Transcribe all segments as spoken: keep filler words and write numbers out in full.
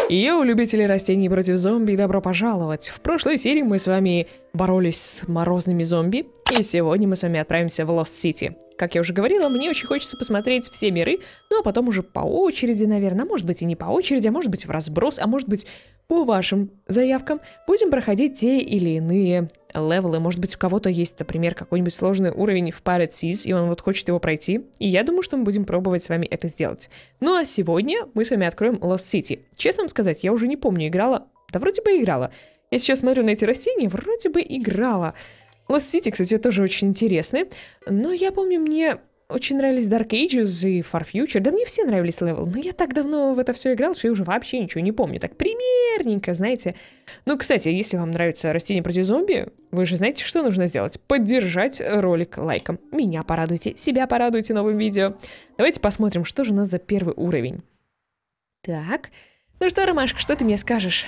Йоу, любители растений против зомби, добро пожаловать! В прошлой серии мы с вами боролись с морозными зомби, и сегодня мы с вами отправимся в Lost City. Как я уже говорила, мне очень хочется посмотреть все миры, ну а потом уже по очереди, наверное, а может быть и не по очереди, а может быть в разброс, а может быть по вашим заявкам, будем проходить те или иные левелы. Может быть, у кого-то есть, например, какой-нибудь сложный уровень в Pirate Seas, и он вот хочет его пройти, и я думаю, что мы будем пробовать с вами это сделать. Ну а сегодня мы с вами откроем Lost City. Честно вам сказать, я уже не помню, играла... Да вроде бы играла. Я сейчас смотрю на эти растения, вроде бы играла. Lost City, кстати, тоже очень интересный, но я помню, мне очень нравились Dark Ages и Far Future, да мне все нравились левел, но я так давно в это все играл, что я уже вообще ничего не помню, так примерненько, знаете. Ну, кстати, если вам нравится растение против зомби, вы же знаете, что нужно сделать? Поддержать ролик лайком. Меня порадуйте, себя порадуйте новым видео. Давайте посмотрим, что же у нас за первый уровень. Так, ну что, Ромашка, что ты мне скажешь?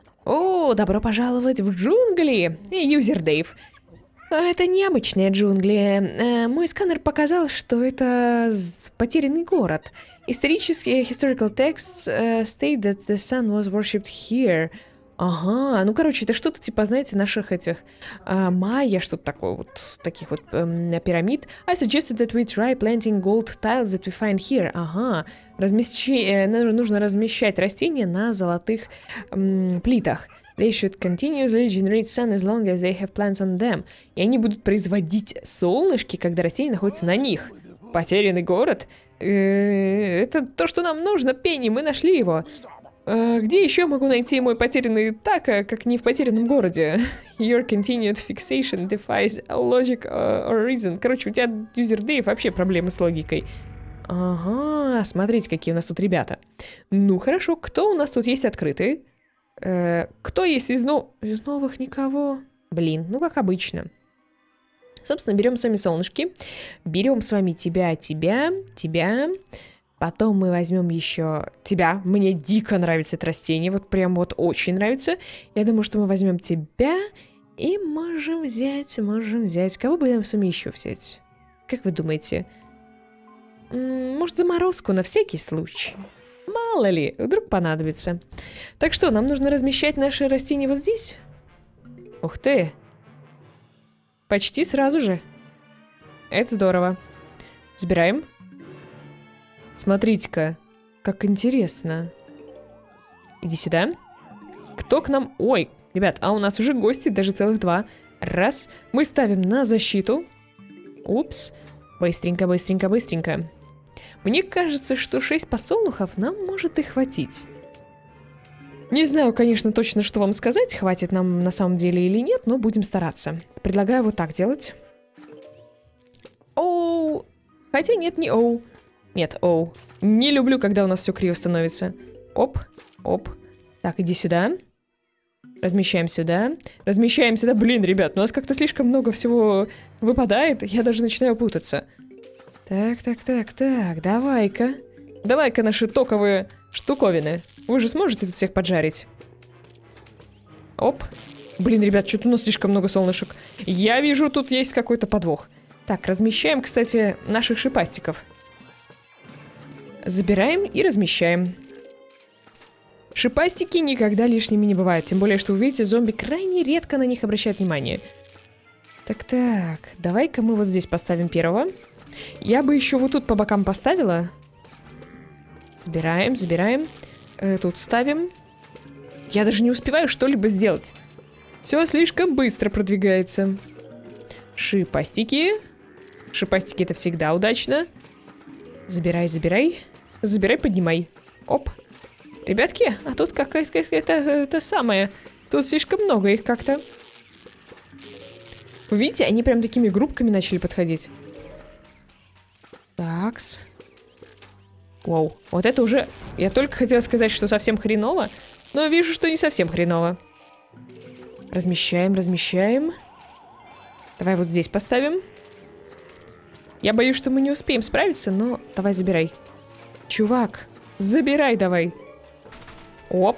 О, добро пожаловать в джунгли, юзер Дэйв. Это необычные джунгли. Э, мой сканер показал, что это потерянный город. Исторические historical texts uh, state that the sun was worshipped here. Ага, ну короче, это что-то типа, знаете, наших этих э, майя, что-то такое вот, таких вот э, пирамид. I suggested that we try planting gold tiles that we find here. Ага, размещи... э, нужно размещать растения на золотых э, плитах. They should continuously generate sun as long as they have plants on them. И они будут производить солнышки, когда растения находятся на них. Потерянный город? Э-э, это то, что нам нужно, Пенни, мы нашли его. Э, где еще могу найти мой потерянный так, как не в потерянном городе? Your continued fixation defies logic or reason. Короче, у тебя, юзер Дэйв, вообще проблемы с логикой. Ага, смотрите, какие у нас тут ребята. Ну, хорошо, кто у нас тут есть открытый? Э, кто есть из, но... из новых? Никого. Блин, ну как обычно. Собственно, берем с вами солнышки. Берем с вами тебя, тебя, тебя. Потом мы возьмем еще тебя. Мне дико нравится это растение. Вот прям вот очень нравится. Я думаю, что мы возьмем тебя. И можем взять, можем взять. Кого бы нам с вами еще взять? Как вы думаете? М-м, может, заморозку на всякий случай? Мало ли, вдруг понадобится. Так что, нам нужно размещать наши растения вот здесь? Ух ты! Почти сразу же. Это здорово. Забираем. Смотрите-ка, как интересно. Иди сюда. Кто к нам... Ой, ребят, а у нас уже гости, даже целых два. Раз. Мы ставим на защиту. Упс. Быстренько, быстренько, быстренько. Мне кажется, что шесть подсолнухов нам может и хватить. Не знаю, конечно, точно, что вам сказать, хватит нам на самом деле или нет, но будем стараться. Предлагаю вот так делать. Оу. Хотя нет, не оу. Нет, оу. Не люблю, когда у нас все криво становится. Оп, оп. Так, иди сюда. Размещаем сюда. Размещаем сюда. Блин, ребят, у нас как-то слишком много всего выпадает. Я даже начинаю путаться. Так, так, так, так, давай-ка. Давай-ка наши токовые штуковины. Вы же сможете тут всех поджарить? Оп. Блин, ребят, что-то у нас слишком много солнышек. Я вижу, тут есть какой-то подвох. Так, размещаем, кстати, наших шипастиков. Забираем и размещаем. Шипастики никогда лишними не бывают. Тем более, что вы видите, зомби крайне редко на них обращают внимание. Так-так, давай-ка мы вот здесь поставим первого. Я бы еще вот тут по бокам поставила. Забираем, забираем. Э, тут ставим. Я даже не успеваю что-либо сделать. Все слишком быстро продвигается. Шипастики. Шипастики это всегда удачно. Забирай, забирай. Забирай, поднимай. Оп. Ребятки, а тут какая-то это, это самое. Тут слишком много их как-то. Вы видите, они прям такими группками начали подходить. Такс. Вау, вот это уже... Я только хотела сказать, что совсем хреново, но вижу, что не совсем хреново. Размещаем, размещаем. Давай вот здесь поставим. Я боюсь, что мы не успеем справиться, но давай забирай. Чувак, забирай давай. Оп.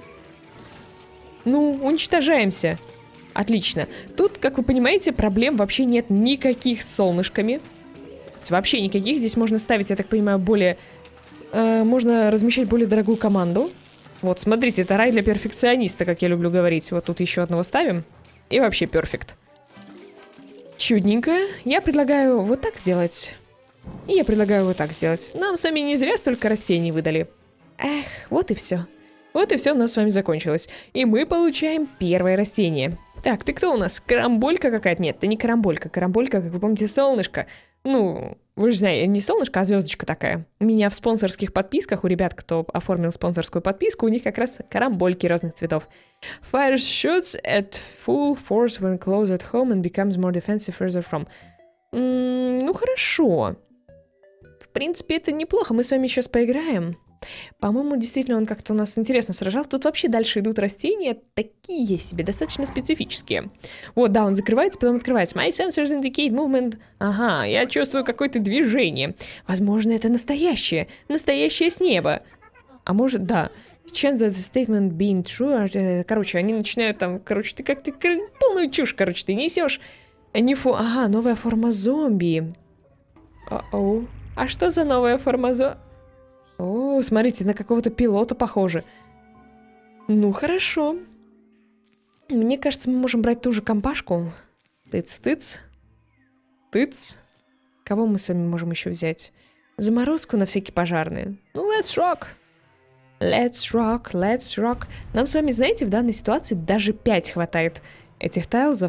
Ну, уничтожаемся. Отлично. Тут, как вы понимаете, проблем вообще нет никаких с солнышками. Вообще никаких. Здесь можно ставить, я так понимаю, более... Э, можно размещать более дорогую команду. Вот, смотрите, это рай для перфекциониста, как я люблю говорить. Вот тут еще одного ставим. И вообще перфект. Чудненько. Я предлагаю вот так сделать. И я предлагаю вот так сделать. Нам с вами не зря столько растений выдали. Эх, вот и все. Вот и все у нас с вами закончилось. И мы получаем первое растение. Так, ты кто у нас? Карамболька какая-то? Нет, ты не карамболька. Карамболька, как вы помните, солнышко. Ну, вы же знаете, не солнышко, а звездочка такая. У меня в спонсорских подписках, у ребят, кто оформил спонсорскую подписку, у них как раз карамбольки разных цветов. Fire shoots at full force when close at home and becomes more defensive further from. М-м, ну, хорошо. В принципе, это неплохо. Мы с вами сейчас поиграем. По-моему, действительно, он как-то у нас интересно сражал. Тут вообще дальше идут растения такие себе, достаточно специфические. Вот, да, он закрывается, потом открывается. My sensors indicate movement. Ага, я чувствую какое-то движение. Возможно, это настоящее. Настоящее с неба. А может, да. Chance that the statement being true. Короче, они начинают там, короче, ты как-то полную чушь, короче, ты несешь. Они фу... Ага, новая форма зомби. О-оу. А что за новая форма зомби? О, смотрите, на какого-то пилота похоже. Ну, хорошо. Мне кажется, мы можем брать ту же компашку. Тыц-тыц. Тыц. Кого мы с вами можем еще взять? Заморозку на всякие пожарные. Ну, let's rock. Let's rock, let's rock. Нам с вами, знаете, в данной ситуации даже пять хватает этих тайлзов.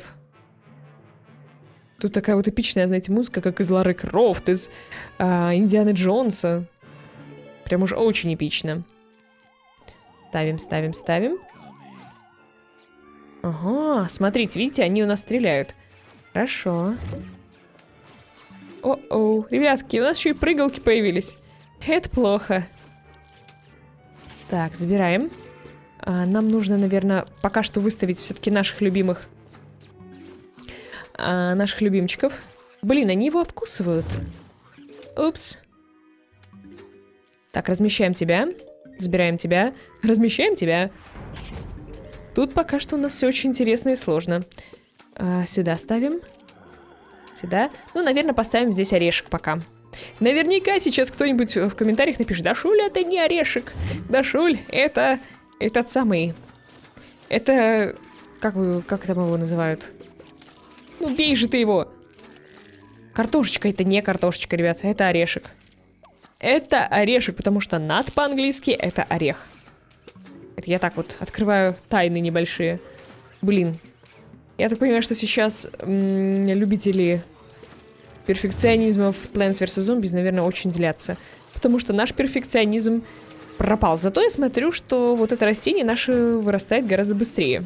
Тут такая вот эпичная, знаете, музыка, как из Лары Крофт, из а, Индианы Джонса. Прям уж очень эпично. Ставим, ставим, ставим. Ага, смотрите, видите, они у нас стреляют. Хорошо. О-оу, ребятки, у нас еще и прыгалки появились. Это плохо. Так, забираем. А, нам нужно, наверное, пока что выставить все-таки наших любимых. А, наших любимчиков. Блин, они его обкусывают. Упс. Так, размещаем тебя. Забираем тебя. Размещаем тебя. Тут пока что у нас все очень интересно и сложно. А, сюда ставим. Сюда. Ну, наверное, поставим здесь орешек пока. Наверняка сейчас кто-нибудь в комментариях напишет: Дашуль, это не орешек. Дашуль, это этот самый... Это... Как, вы, как там его называют? Ну, бей же ты его. Картошечка. Это не картошечка, ребята. Это орешек. Это орешек, потому что над по-английски это орех. Это я так вот открываю тайны небольшие. Блин. Я так понимаю, что сейчас м- любители перфекционизма в Plants версус. Zombies, наверное, очень злятся. Потому что наш перфекционизм пропал. Зато я смотрю, что вот это растение наше вырастает гораздо быстрее.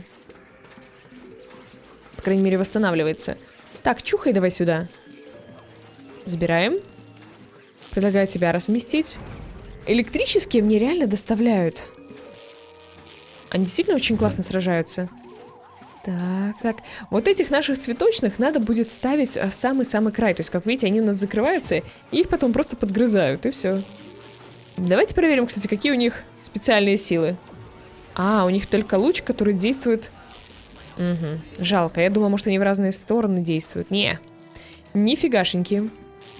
По крайней мере, восстанавливается. Так, чухай давай сюда. Забираем. Предлагаю тебя разместить. Электрические мне реально доставляют. Они действительно очень классно сражаются. Так, так. Вот этих наших цветочных надо будет ставить в самый-самый край. То есть, как видите, они у нас закрываются, и их потом просто подгрызают, и все. Давайте проверим, кстати, какие у них специальные силы. А, у них только луч, который действует... Угу. Жалко. Я думала, может, они в разные стороны действуют. Не. Нифигашеньки.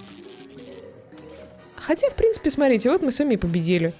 Хотя, в принципе, смотрите, вот мы с вами и победили.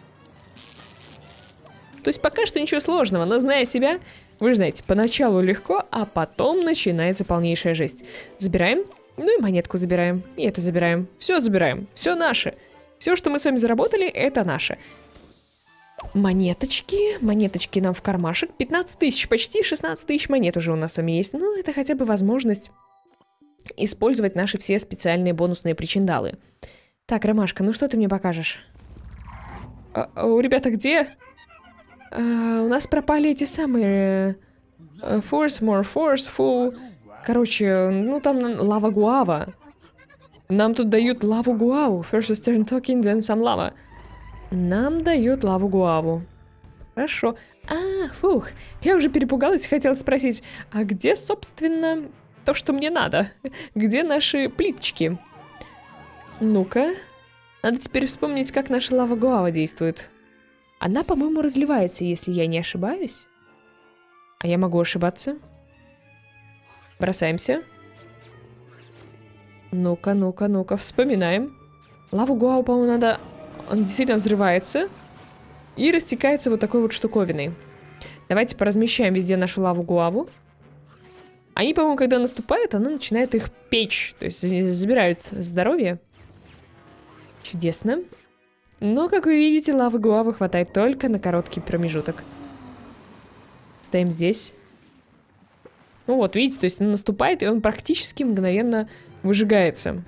То есть пока что ничего сложного, но зная себя, вы же знаете, поначалу легко, а потом начинается полнейшая жесть. Забираем, ну и монетку забираем, и это забираем. Все забираем, все наше. Все, что мы с вами заработали, это наше. Монеточки, монеточки нам в кармашек. пятнадцать тысяч, почти шестнадцать тысяч монет уже у нас с вами есть. Ну, это хотя бы возможность использовать наши все специальные бонусные причиндалы. Так, Ромашка, ну что ты мне покажешь? А, а, ребята, где? А, у нас пропали эти самые... Uh, force, more force, full... Короче, ну там лава гуава. Нам тут дают лаву гуаву. First stern talking, then some lava. Нам дают лаву гуаву. Хорошо. А, фух. Я уже перепугалась и хотела спросить, а где, собственно, то, что мне надо? Где наши плиточки? Ну-ка. Надо теперь вспомнить, как наша лава гуава действует. Она, по-моему, разливается, если я не ошибаюсь. А я могу ошибаться. Бросаемся. Ну-ка, ну-ка, ну-ка, вспоминаем. Лаву гуаву, по-моему, надо... Он действительно взрывается. и растекается вот такой вот штуковиной. Давайте поразмещаем везде нашу лаву-гуаву. Они, по-моему, когда наступают, она начинает их печь. То есть забирают здоровье. Чудесно. Но, как вы видите, лавы-гуавы хватает только на короткий промежуток. Стоим здесь. Ну вот, видите, то есть он наступает, и он практически мгновенно выжигается.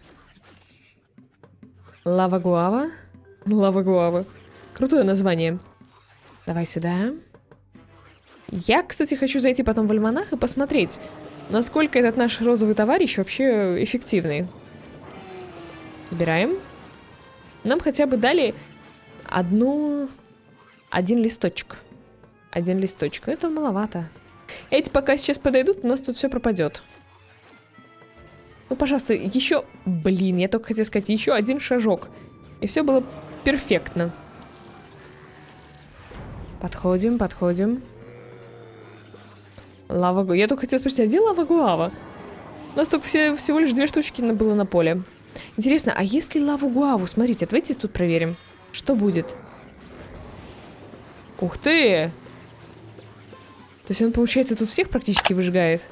Лава-гуава. Лава-гуава. Крутое название. Давай сюда. Я, кстати, хочу зайти потом в альманах и посмотреть, насколько этот наш розовый товарищ вообще эффективный. Собираем. Нам хотя бы дали одну... Один листочек. Один листочек. Это маловато. Эти пока сейчас подойдут, у нас тут все пропадет. Ну, пожалуйста, еще... Блин, я только хотела сказать, еще один шажок. И все было перфектно. Подходим, подходим. Лава... Я только хотела спросить, а где лава-гуава? У нас только все, всего лишь две штучки было на поле. Интересно, а если лаву-гуаву? Смотрите, давайте тут проверим. Что будет? Ух ты! То есть он, получается, тут всех практически выжигает.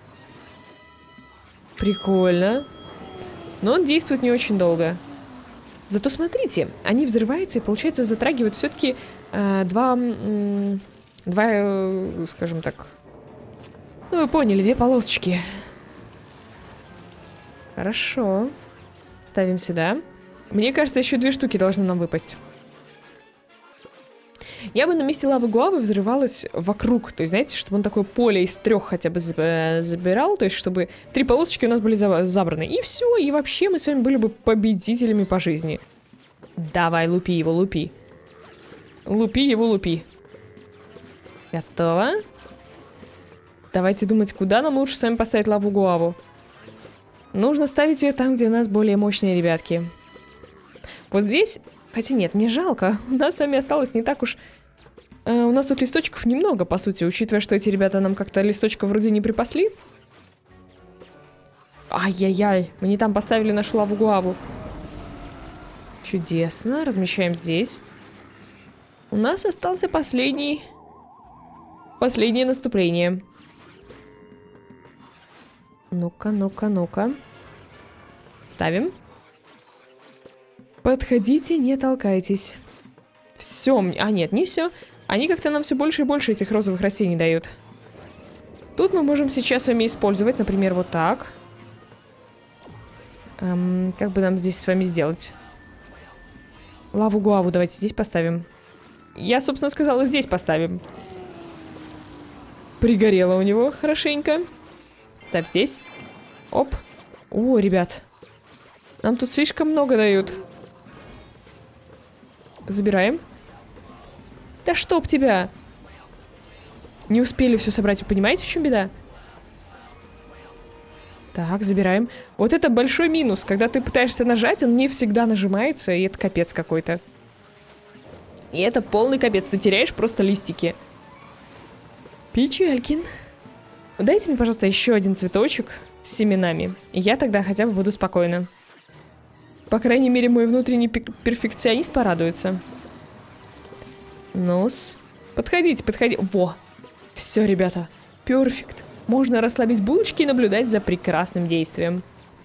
Прикольно. Но он действует не очень долго. Зато смотрите, они взрываются и, получается, затрагивают все-таки э, два... Э, два, э, скажем так... Ну, вы поняли, две полосочки. Хорошо. Ставим сюда. Мне кажется, еще две штуки должны нам выпасть. Я бы на месте лавы-гуавы взрывалась вокруг. То есть, знаете, чтобы он такое поле из трех хотя бы забирал. То есть, чтобы три полосочки у нас были забраны. И все, и вообще мы с вами были бы победителями по жизни. Давай, лупи его, лупи. Лупи его, лупи. Готово. Давайте думать, куда нам лучше с вами поставить лаву-гуаву. Нужно ставить ее там, где у нас более мощные ребятки. Вот здесь... Хотя нет, мне жалко. У нас с вами осталось не так уж... Э, у нас тут листочков немного, по сути, учитывая, что эти ребята нам как-то листочка вроде не припасли. Ай-яй-яй, мы не там поставили нашу лаву-гуаву. Чудесно, размещаем здесь. У нас остался последний... Последнее наступление. Ну-ка, ну-ка, ну-ка. Ставим. Подходите, не толкайтесь. Все. А, нет, не все. Они как-то нам все больше и больше этих розовых растений дают. Тут мы можем сейчас с вами использовать, например, вот так. Эм, как бы нам здесь с вами сделать? Лаву-гуаву давайте здесь поставим. Я, собственно, сказала, здесь поставим. Пригорело у него хорошенько. Ставь здесь. Оп. О, ребят. Нам тут слишком много дают. Забираем. Да чтоб тебя. Не успели все собрать. Вы понимаете, в чем беда? Так, забираем. Вот это большой минус. Когда ты пытаешься нажать, он не всегда нажимается, и это капец какой-то. И это полный капец. Ты теряешь просто листики. Печалькин. Дайте мне, пожалуйста, еще один цветочек с семенами. И я тогда хотя бы буду спокойна. По крайней мере, мой внутренний перфекционист порадуется. Ну-с. Подходите, подходите. Во. Все, ребята. Перфект. Можно расслабить булочки и наблюдать за прекрасным действием.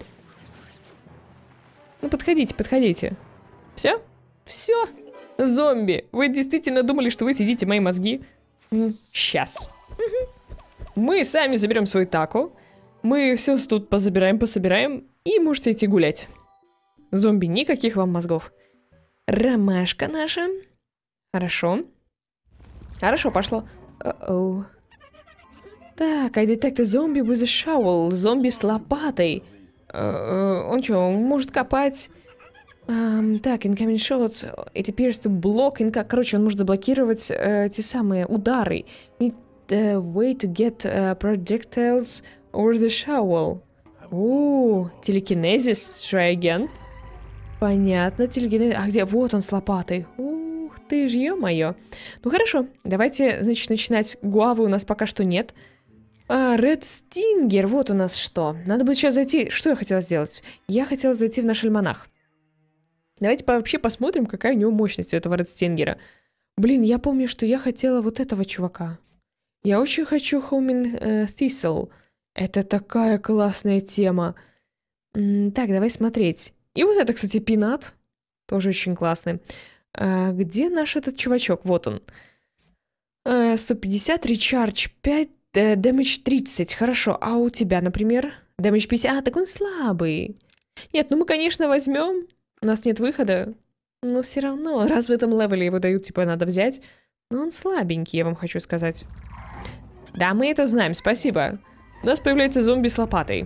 Ну, подходите, подходите. Все? Все. Зомби. Вы действительно думали, что вы съедите мои мозги? Сейчас. Мы сами заберем свой тако. Мы все тут позабираем, пособираем. И можете идти гулять. Зомби, никаких вам мозгов. Ромашка наша. Хорошо. Хорошо, пошло. Uh-oh. Так, I detect a zombie with a shovel. Зомби с лопатой. Uh, он что, он может копать? Um, так, incoming shots. It appears to block. In... Короче, он может заблокировать uh, те самые удары. Need a way to get uh, projectiles over the shovel. О, телекинезис. Try again. Понятно, телекинезис. А где? Вот он с лопатой. Ух ты ж, ё-моё. Ну хорошо, давайте, значит, начинать. Гуавы у нас пока что нет. А, Red Stinger, вот у нас что. Надо будет сейчас зайти. Что я хотела сделать? Я хотела зайти в наш альманах. Давайте вообще посмотрим, какая у него мощность у этого Red Stinger. Блин, я помню, что я хотела вот этого чувака. Я очень хочу Homing э, Thistle. Это такая классная тема. М, так, давай смотреть. И вот это, кстати, Пинат. Тоже очень классный. А, где наш этот чувачок? Вот он. А, сто пятьдесят, речардж пять, дэмэдж тридцать. Хорошо, а у тебя, например? Дэмэдж пятьдесят. А, так он слабый. Нет, ну мы, конечно, возьмем. У нас нет выхода. Но все равно, раз в этом левеле его дают, типа, надо взять. Но он слабенький, я вам хочу сказать. Да, мы это знаем, спасибо. У нас появляется зомби с лопатой.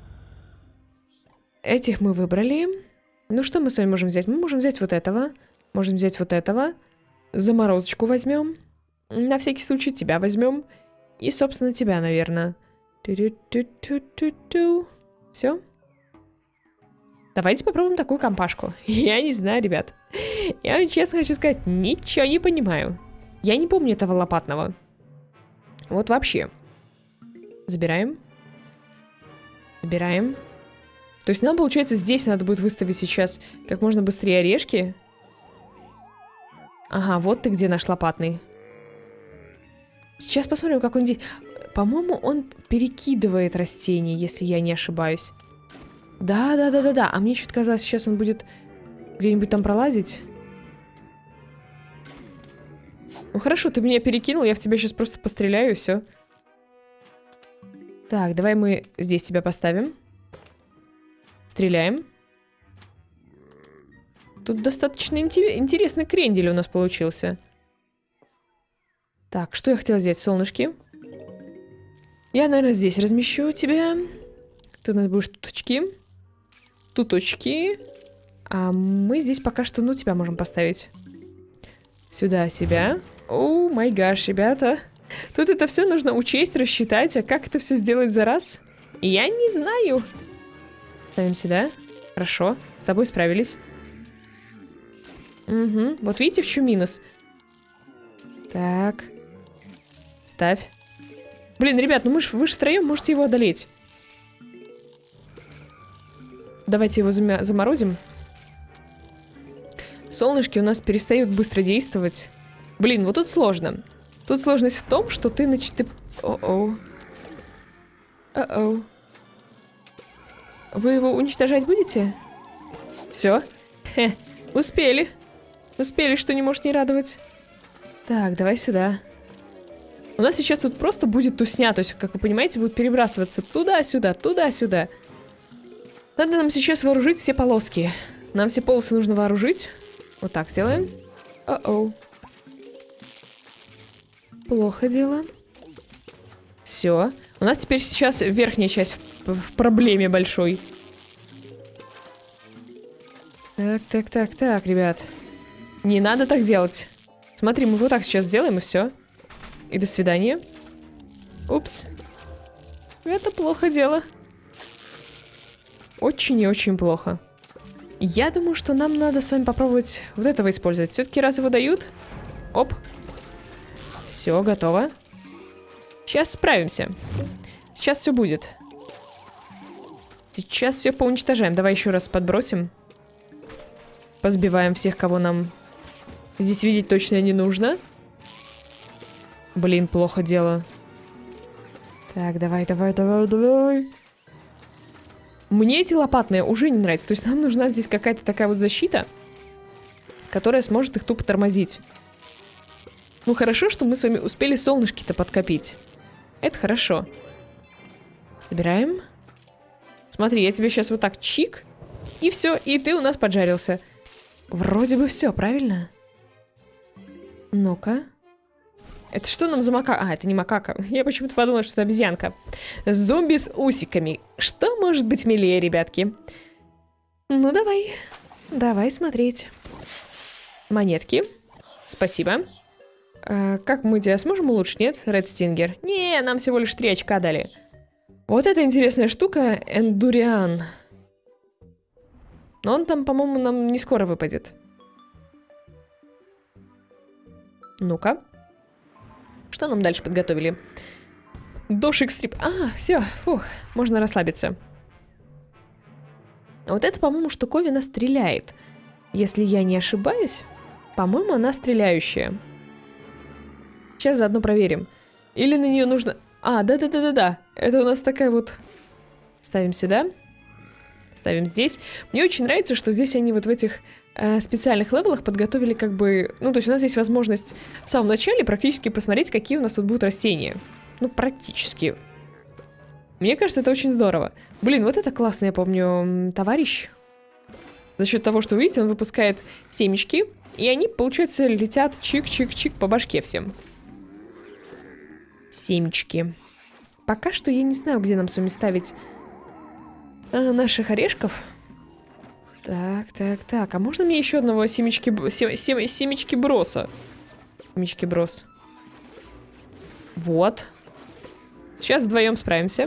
Этих мы выбрали. Ну что мы с вами можем взять? Мы можем взять вот этого. Можем взять вот этого. Заморозочку возьмем. На всякий случай тебя возьмем. И, собственно, тебя, наверное. Все. Давайте попробуем такую компашку. Я не знаю, ребят. Я вам честно хочу сказать, ничего не понимаю. Я не помню этого лопатного. Вот вообще. Забираем. Забираем. То есть нам, получается, здесь надо будет выставить сейчас как можно быстрее орешки. Ага, вот ты где наш лопатный. Сейчас посмотрим, как он здесь... По-моему, он перекидывает растения, если я не ошибаюсь. Да-да-да-да-да. А мне чуть казалось, сейчас он будет где-нибудь там пролазить. Ну хорошо, ты меня перекинул, я в тебя сейчас просто постреляю, и все. Так, давай мы здесь тебя поставим. Стреляем. Тут достаточно интересный крендель у нас получился. Так, что я хотела взять? Солнышки. Я, наверное, здесь размещу тебя. Ты у нас будешь туточки. Туточки. А мы здесь пока что, ну, тебя можем поставить. Сюда тебя. О, май гаш, ребята. Тут это все нужно учесть, рассчитать. А как это все сделать за раз? Я не знаю. Ставим сюда. Хорошо. С тобой справились. Угу. Вот видите, в чем минус? Так. Ставь. Блин, ребят, ну мы ж, вы же втроем можете его одолеть. Давайте его заморозим. Солнышки у нас перестают быстро действовать. Блин, вот тут сложно. Тут сложность в том, что ты, значит, ты... О-оу. О-оу. Вы его уничтожать будете? Все. Хе, успели. Успели, что не может не радовать. Так, давай сюда. У нас сейчас тут просто будет тусня. То есть, как вы понимаете, будет перебрасываться туда-сюда, туда-сюда. Надо нам сейчас вооружить все полоски. Нам все полосы нужно вооружить. Вот так сделаем. О-оу. Плохо дело. Все. У нас теперь сейчас верхняя часть в, в проблеме большой. Так, так, так, так, ребят. Не надо так делать. Смотри, мы вот так сейчас сделаем, и все. И до свидания. Упс. Это плохо дело. Очень и очень плохо. Я думаю, что нам надо с вами попробовать вот этого использовать. Все-таки раз его дают. Оп. Все, готово. Сейчас справимся. Сейчас все будет. Сейчас все поуничтожаем. Давай еще раз подбросим. Позбиваем всех, кого нам здесь видеть точно не нужно. Блин, плохо дело. Так, давай, давай, давай, давай. Мне эти лопатные уже не нравятся. То есть нам нужна здесь какая-то такая вот защита, которая сможет их тупо тормозить. Ну хорошо, что мы с вами успели солнышки-то подкопить. Это хорошо. Забираем. Смотри, я тебе сейчас вот так чик. И все, и ты у нас поджарился. Вроде бы все, правильно? Ну-ка. Это что нам за макака? А, это не макака. Я почему-то подумала, что это обезьянка. Зомби с усиками. Что может быть милее, ребятки? Ну, давай. Давай смотреть. Монетки. Спасибо. А, как мы тебя сможем улучшить, нет? Ред Стингер. Не, нам всего лишь три очка дали. Вот эта интересная штука. Эндуриан. Но он там, по-моему, нам не скоро выпадет. Ну-ка. Что нам дальше подготовили? Дошик стрип. А, все, фух, можно расслабиться. Вот это, по-моему, штуковина стреляет. Если я не ошибаюсь, по-моему, она стреляющая. Сейчас заодно проверим. Или на нее нужно... А, да-да-да-да-да. Это у нас такая вот... Ставим сюда. Ставим здесь. Мне очень нравится, что здесь они вот в этих э, специальных левелах подготовили как бы... Ну, то есть у нас здесь возможность в самом начале практически посмотреть, какие у нас тут будут растения. Ну, практически. Мне кажется, это очень здорово. Блин, вот это классно, я помню, товарищ. За счет того, что, видите, он выпускает семечки, и они, получается, летят чик-чик-чик по башке всем. Семечки. Пока что я не знаю, где нам с вами ставить э, наших орешков. Так, так, так. А можно мне еще одного семечки... Сем, сем, семечки броса? Семечки брос. Вот. Сейчас вдвоем справимся.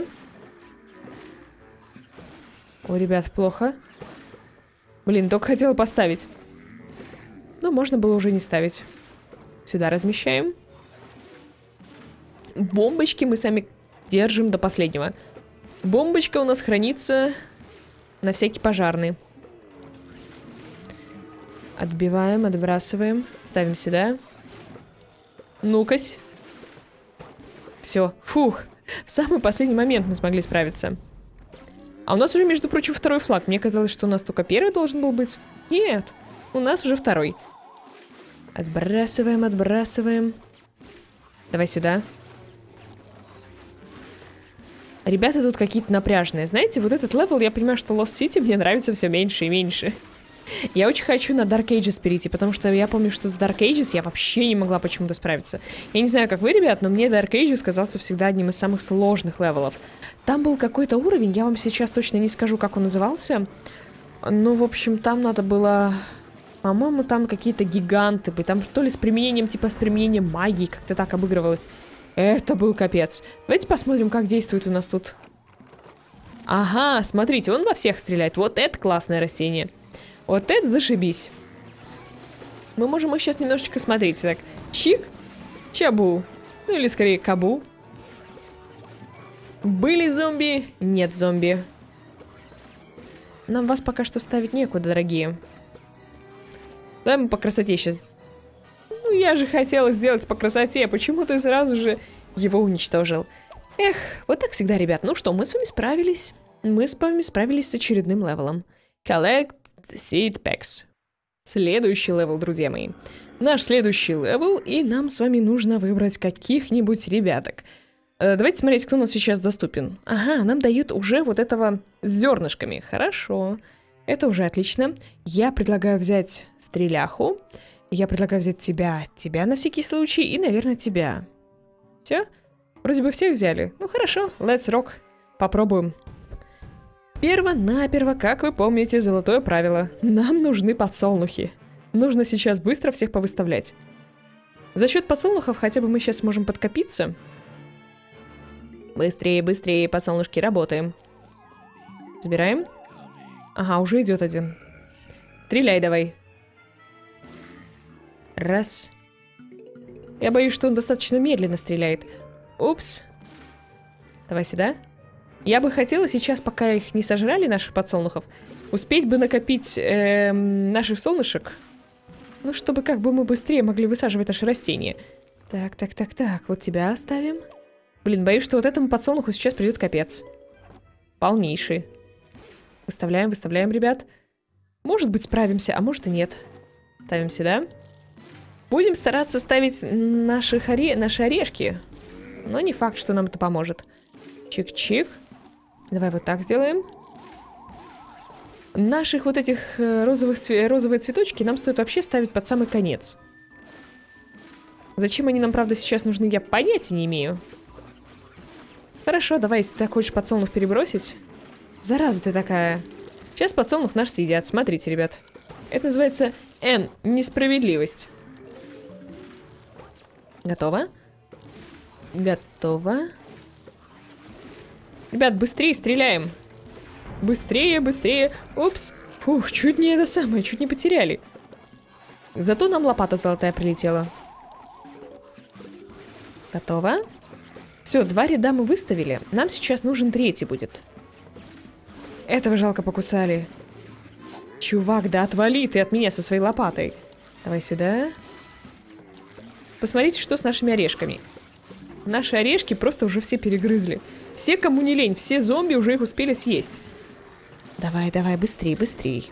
Ой, ребят, плохо. Блин, только хотела поставить. Но можно было уже не ставить. Сюда размещаем. Бомбочки мы сами держим до последнего. Бомбочка у нас хранится на всякий пожарный. Отбиваем, отбрасываем. Ставим сюда. Ну-кась. Все. Фух. В самый последний момент мы смогли справиться. А у нас уже, между прочим, второй флаг. Мне казалось, что у нас только первый должен был быть. Нет. У нас уже второй. Отбрасываем, отбрасываем. Давай сюда. Ребята тут какие-то напряжные. Знаете, вот этот левел, я понимаю, что Lost City мне нравится все меньше и меньше. Я очень хочу на Dark Ages перейти, потому что я помню, что с Dark Ages я вообще не могла почему-то справиться. Я не знаю, как вы, ребят, но мне Dark Ages казался всегда одним из самых сложных левелов. Там был какой-то уровень, я вам сейчас точно не скажу, как он назывался. Но, в общем, там надо было... По-моему, там какие-то гиганты были. Там то ли с применением, типа с применением магии, как-то так обыгрывалось. Это был капец. Давайте посмотрим, как действует у нас тут. Ага, смотрите, он во всех стреляет. Вот это классное растение. Вот это зашибись. Мы можем их сейчас немножечко смотреть. Так, чик, чабу. Ну или скорее кабу. Были зомби? Нет зомби. Нам вас пока что ставить некуда, дорогие. Давай мы по красоте сейчас... Ну, я же хотела сделать по красоте. Почему ты сразу же его уничтожил? Эх, вот так всегда, ребят. Ну что, мы с вами справились. Мы с вами справились с очередным левелом. Collect Seed Packs. Следующий левел, друзья мои. Наш следующий левел, и нам с вами нужно выбрать каких-нибудь ребяток. Э, давайте смотреть, кто у нас сейчас доступен. Ага, нам дают уже вот этого с зернышками. Хорошо. Это уже отлично. Я предлагаю взять стреляху. Я предлагаю взять тебя, тебя на всякий случай, и, наверное, тебя. Все? Вроде бы всех взяли. Ну хорошо, let's rock. Попробуем. Перво-наперво, как вы помните, золотое правило. Нам нужны подсолнухи. Нужно сейчас быстро всех повыставлять. За счет подсолнухов хотя бы мы сейчас сможем подкопиться. Быстрее, быстрее, подсолнушки, работаем. Забираем. Ага, уже идет один. Стреляй давай. Раз. Я боюсь, что он достаточно медленно стреляет. Упс. Давай сюда. Я бы хотела сейчас, пока их не сожрали, наших подсолнухов, успеть бы накопить э, наших солнышек. Ну, чтобы как бы мы быстрее могли высаживать наши растения. Так, так, так, так. Вот тебя оставим. Блин, боюсь, что вот этому подсолнуху сейчас придет капец. Полнейший. Выставляем, выставляем, ребят. Может быть, справимся, а может и нет. Ставим сюда. Будем стараться ставить наши, оре... наши орешки. Но не факт, что нам это поможет. Чик-чик. Давай вот так сделаем. Наших вот этих розовых цве... розовые цветочки нам стоит вообще ставить под самый конец. Зачем они нам, правда, сейчас нужны, я понятия не имею. Хорошо, давай, если ты хочешь подсолнух перебросить. Зараза ты такая. Сейчас подсолнух наш съедят. Смотрите, ребят. Это называется Н. Несправедливость. Готово? Готово. Ребят, быстрее стреляем. Быстрее, быстрее. Упс. Фух, чуть не это самое, чуть не потеряли. Зато нам лопата золотая прилетела. Готово. Все, два ряда мы выставили. Нам сейчас нужен третий будет. Этого жалко покусали. Чувак, да отвали ты от меня со своей лопатой. Давай сюда. посмотрите, что с нашими орешками. Наши орешки просто уже все перегрызли. Все, кому не лень, все зомби уже их успели съесть. Давай, давай, быстрей, быстрей.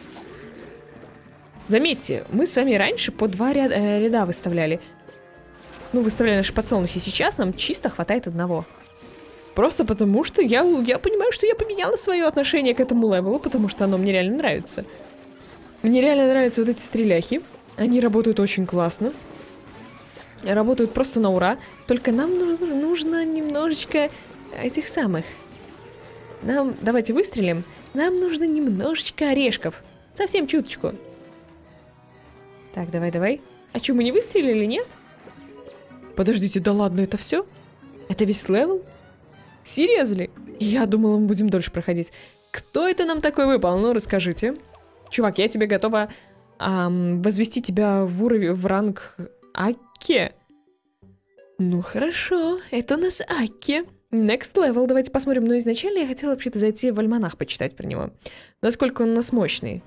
Заметьте, мы с вами раньше по два ряда, э, ряда выставляли. Ну, выставляли наши подсолнухи. Сейчас нам чисто хватает одного. Просто потому, что я, я понимаю, что я поменяла свое отношение к этому левелу, потому что оно мне реально нравится. Мне реально нравятся вот эти стреляхи. Они работают очень классно. Работают просто на ура. Только нам нужно, нужно немножечко этих самых. Нам, давайте выстрелим. Нам нужно немножечко орешков. Совсем чуточку. Так, давай, давай. А что, мы не выстрелили, нет? Подождите, да ладно, это все? Это весь левел? Серьезно? Я думала, мы будем дольше проходить. Кто это нам такой выпал? Ну, расскажите. Чувак, я тебе готова эм, возвести тебя в уровень, в ранг Акке. Ну, хорошо. Это у нас Акке. Next level. Давайте посмотрим. Но изначально я хотела вообще-то зайти в альманах почитать про него. Насколько он у нас мощный.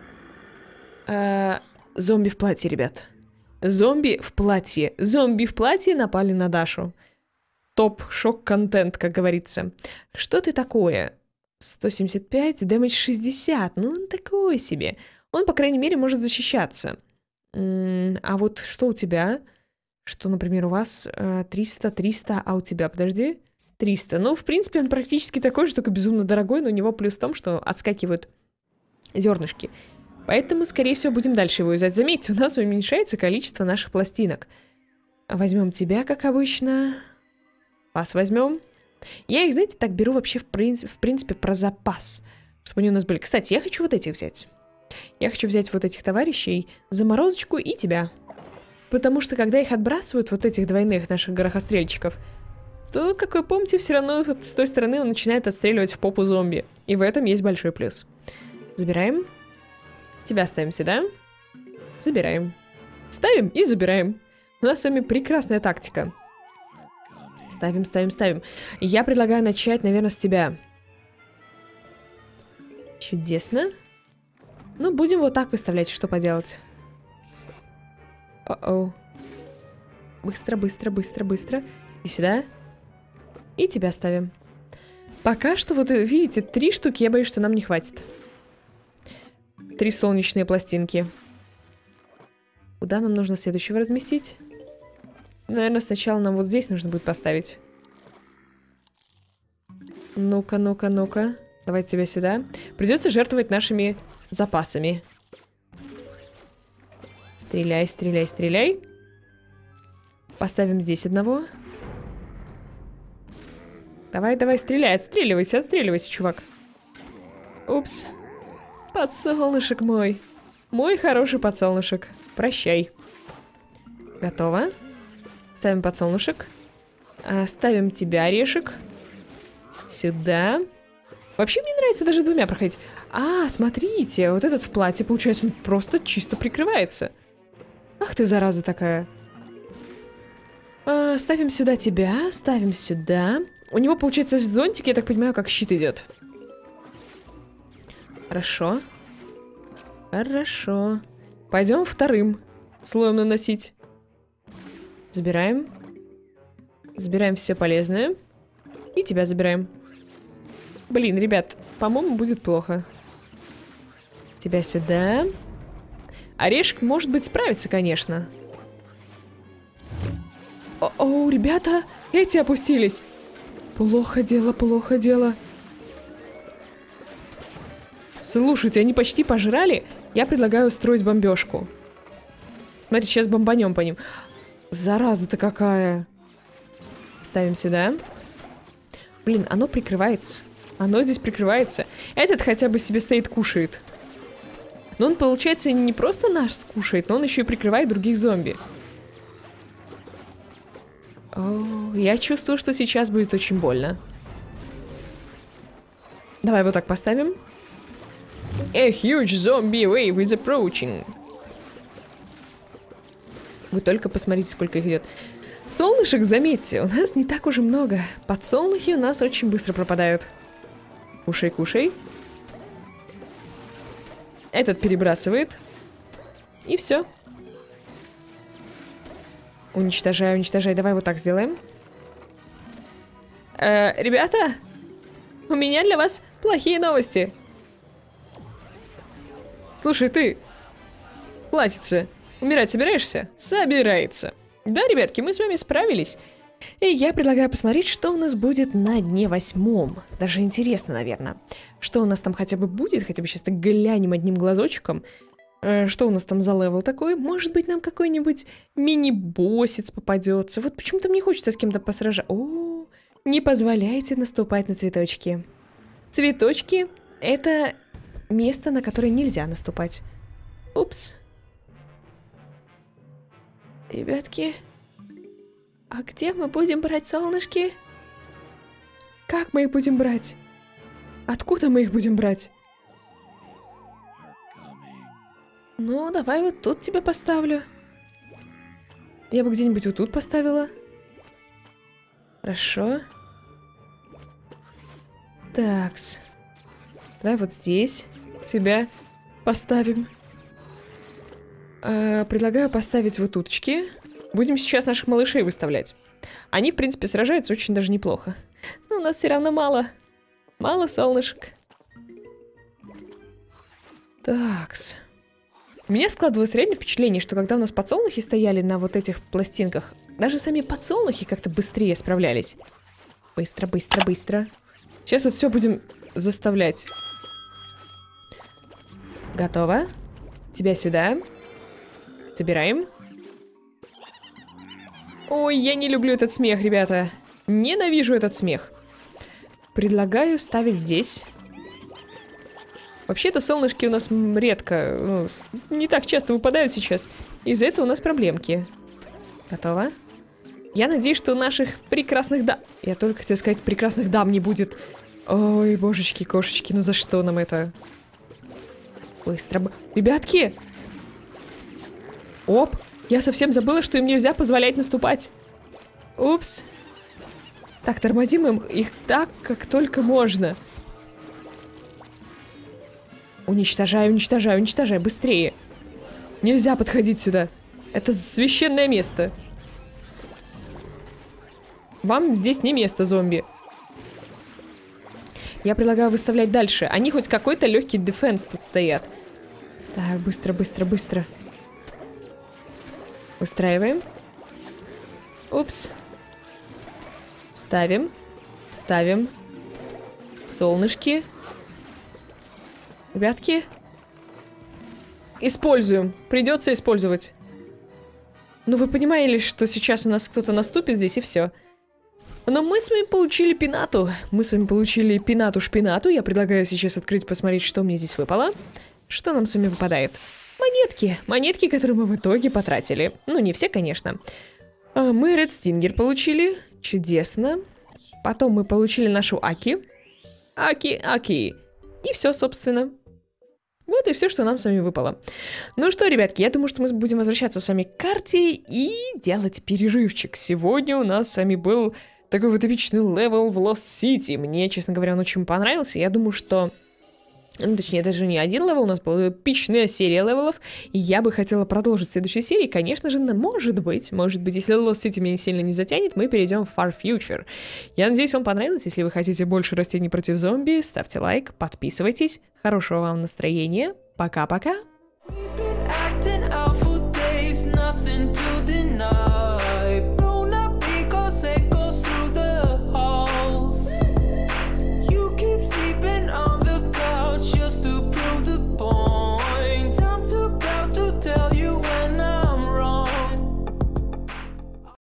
Э-э, зомби в платье, ребят. Зомби в платье. Зомби в платье напали на Дашу. Топ-шок-контент, как говорится. Что ты такое? сто семьдесят пять, дэмэдж шестьдесят. Ну, он такой себе. Он, по крайней мере, может защищаться. М-м, а вот что у тебя? Что, например, у вас э, триста, триста, а у тебя, подожди, триста. Ну, в принципе, он практически такой же, только безумно дорогой, но у него плюс в том, что отскакивают зернышки. Поэтому, скорее всего, будем дальше его юзать. Заметьте, у нас уменьшается количество наших пластинок. Возьмем тебя, как обычно. Вас возьмем. Я их, знаете, так беру вообще в, принцип, в принципе про запас, чтобы они у нас были. Кстати, я хочу вот этих взять. Я хочу взять вот этих товарищей, заморозочку и тебя. Потому что, когда их отбрасывают, вот этих двойных наших горохострельчиков, то, как вы помните, все равно вот с той стороны он начинает отстреливать в попу зомби. И в этом есть большой плюс. Забираем. Тебя ставим сюда. Забираем. Ставим и забираем. У нас с вами прекрасная тактика. Ставим, ставим, ставим. Я предлагаю начать, наверное, с тебя. Чудесно. Ну, будем вот так выставлять, что поделать. О-оу. Быстро, быстро, быстро, быстро. И сюда. И тебя ставим. Пока что, вот видите, три штуки, я боюсь, что нам не хватит. Три солнечные пластинки. Куда нам нужно следующего разместить? Наверное, сначала нам вот здесь нужно будет поставить. Ну-ка, ну-ка, ну-ка. Давайте тебя сюда. Придется жертвовать нашими запасами. Стреляй, стреляй, стреляй. Поставим здесь одного. Давай, давай, стреляй, отстреливайся, отстреливайся, чувак. Упс. Подсолнышек мой. Мой хороший подсолнышек. Прощай. Готово. Ставим подсолнушек. Ставим тебя, орешек. Сюда. Вообще мне нравится даже двумя проходить. А, смотрите, вот этот в платье, получается, он просто чисто прикрывается. Ах ты, зараза такая. А, ставим сюда тебя, ставим сюда. У него, получается, зонтик, я так понимаю, как щит идет. Хорошо. Хорошо. Пойдем вторым слоем наносить. Забираем. Забираем все полезное. И тебя забираем. Блин, ребят, по-моему, будет плохо. Тебя сюда. Орешек, может быть, справится, конечно. О-о, ребята, эти опустились. Плохо дело, плохо дело. Слушайте, они почти пожрали. Я предлагаю устроить бомбежку. Смотрите, сейчас бомбанем по ним. Зараза-то какая. Ставим сюда. Блин, оно прикрывается. Оно здесь прикрывается. Этот хотя бы себе стоит, кушает. Но он, получается, не просто наш скушает, но он еще и прикрывает других зомби. О, я чувствую, что сейчас будет очень больно. Давай вот так поставим. A huge zombie wave is approaching. Вы только посмотрите, сколько их идет. Солнышек, заметьте, у нас не так уже много. Подсолнухи у нас очень быстро пропадают. Кушай, кушай. Этот перебрасывает. И все. Уничтожай, уничтожай. Давай вот так сделаем. Э, ребята, у меня для вас плохие новости. Слушай, ты, платьице, умирать собираешься? Собирается. Да, ребятки, мы с вами справились. И я предлагаю посмотреть, что у нас будет на дне восьмом. Даже интересно, наверное. Что у нас там хотя бы будет? Хотя бы сейчас так глянем одним глазочком. Э, что у нас там за левел такой? Может быть, нам какой-нибудь мини-боссец попадется. Вот почему-то мне хочется с кем-то посражать. О, не позволяйте наступать на цветочки. Цветочки — это место, на которое нельзя наступать. Упс. Ребятки, а где мы будем брать солнышки? Как мы их будем брать? Откуда мы их будем брать? Ну, давай вот тут тебя поставлю. Я бы где-нибудь вот тут поставила. Хорошо. Такс. Давай вот здесь тебя поставим. Э, предлагаю поставить вот уточки. Будем сейчас наших малышей выставлять. Они, в принципе, сражаются очень даже неплохо. Но у нас все равно мало. Мало солнышек. Такс. У меня складывалось реально впечатление, что когда у нас подсолнухи стояли на вот этих пластинках, даже сами подсолнухи как-то быстрее справлялись. Быстро, быстро, быстро. Сейчас вот все будем заставлять. Готово. Тебя сюда. Собираем. Ой, я не люблю этот смех, ребята. Ненавижу этот смех. Предлагаю ставить здесь. Вообще-то солнышки у нас редко, ну, не так часто выпадают сейчас. Из-за этого у нас проблемки. Готово. Я надеюсь, что у наших прекрасных дам... Я только хотела сказать, прекрасных дам не будет. Ой, божечки, кошечки, ну за что нам это? Быстро. Ребятки! Оп! Я совсем забыла, что им нельзя позволять наступать. Упс. Так, тормозим им их так, как только можно. Уничтожай, уничтожай, уничтожай, быстрее. Нельзя подходить сюда. Это священное место. Вам здесь не место, зомби. Я предлагаю выставлять дальше. Они хоть какой-то легкий дефенс тут стоят. Так, быстро, быстро, быстро. Выстраиваем. Упс. Ставим. Ставим. Солнышки. Ребятки. Используем. Придется использовать. Ну вы понимаете, что сейчас у нас кто-то наступит здесь и все. Но мы с вами получили пинату. Мы с вами получили пинату-шпинату. Я предлагаю сейчас открыть, посмотреть, что мне здесь выпало. Что нам с вами выпадает? Монетки. Монетки, которые мы в итоге потратили. Ну, не все, конечно. Мы Ред Стингер получили. Чудесно. Потом мы получили нашу Аки. Аки, Аки. И все, собственно. Вот и все, что нам с вами выпало. Ну что, ребятки, я думаю, что мы будем возвращаться с вами к карте и делать перерывчик. Сегодня у нас с вами был такой вот эпичный левел в Lost City. Мне, честно говоря, он очень понравился. Я думаю, что... Ну, точнее, даже не один левел, у нас была эпичная серия левелов, и я бы хотела продолжить в следующей серии. Конечно же, может быть, может быть, если Lost City меня сильно не затянет, мы перейдем в Far Future. Я надеюсь, вам понравилось. Если вы хотите больше растений против зомби, ставьте лайк, подписывайтесь. Хорошего вам настроения. Пока-пока.